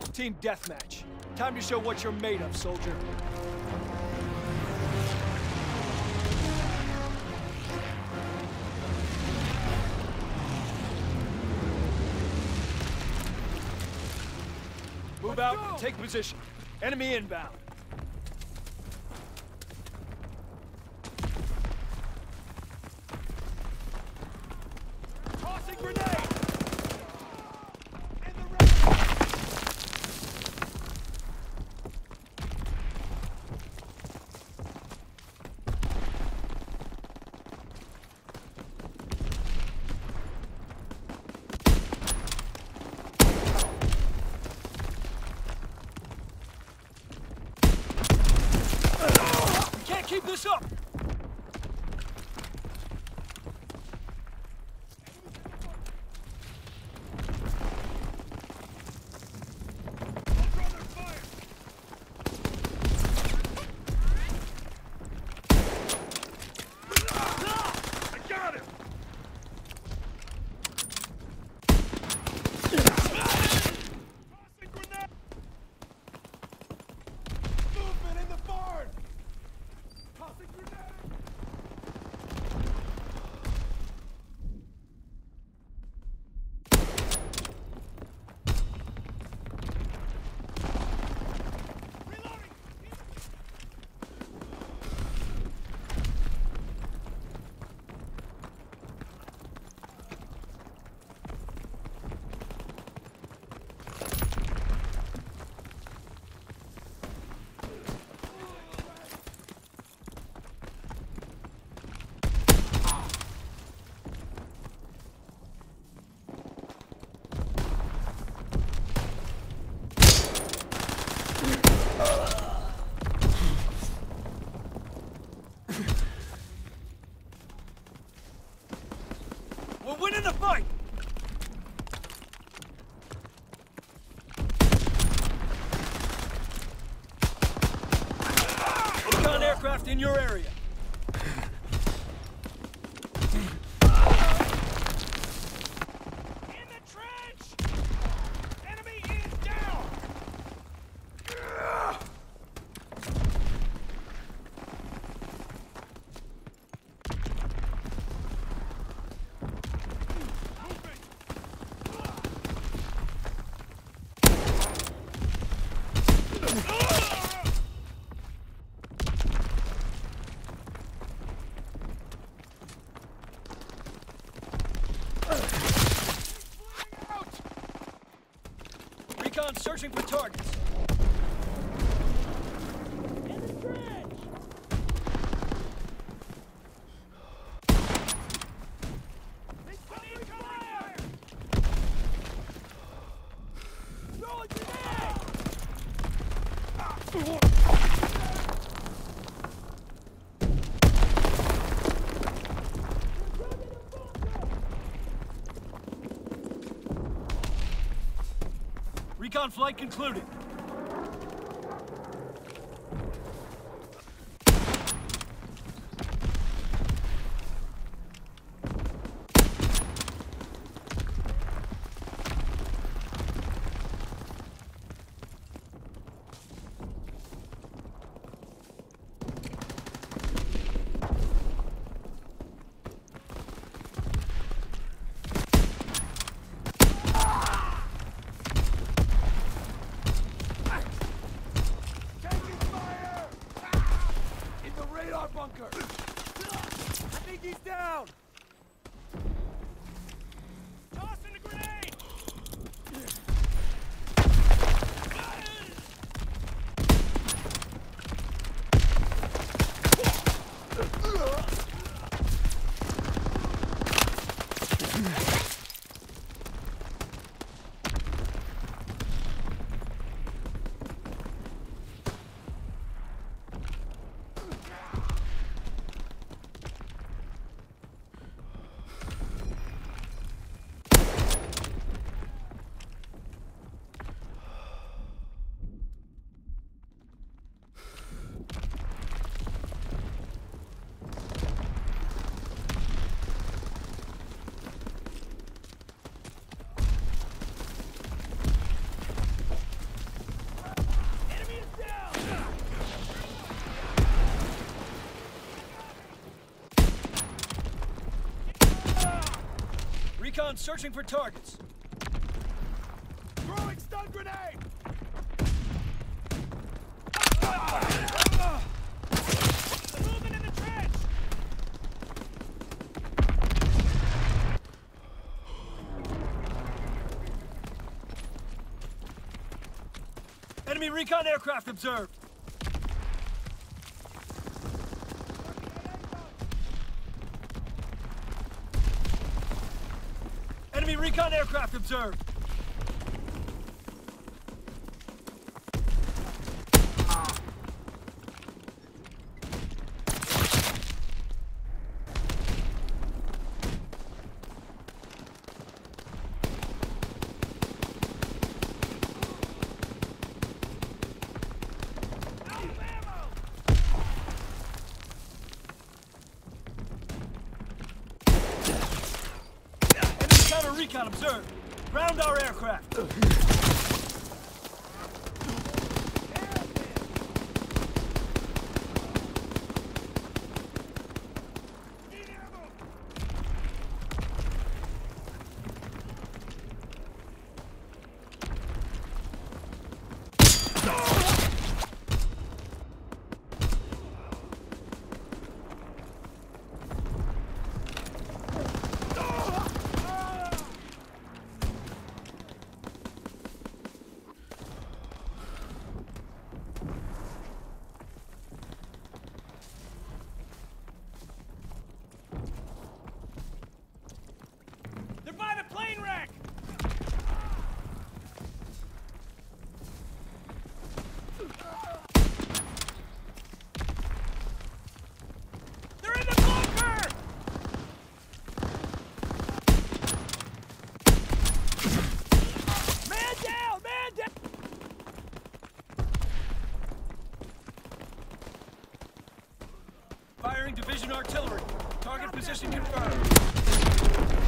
Team deathmatch. Time to show what you're made of, soldier. Move out and take position. Enemy inbound. Tossing grenade! Keep this up! I got him! Movement in the barn! Tossing grenade! We're winning the fight! Recon aircraft in your area. In the trench! Enemy is down! Recon searching for targets. In the trench! Incoming fire! Throw a grenade! Recon flight concluded. Taking fire! recon searching for targets. Throwing stun grenade! Moving in the trench! Enemy recon aircraft observed. Enemy recon aircraft observed. Counter recon observed. Ground our aircraft. They're by the plane wreck! They're in the bunker! Man down! Man down! Firing division artillery. Target position confirmed.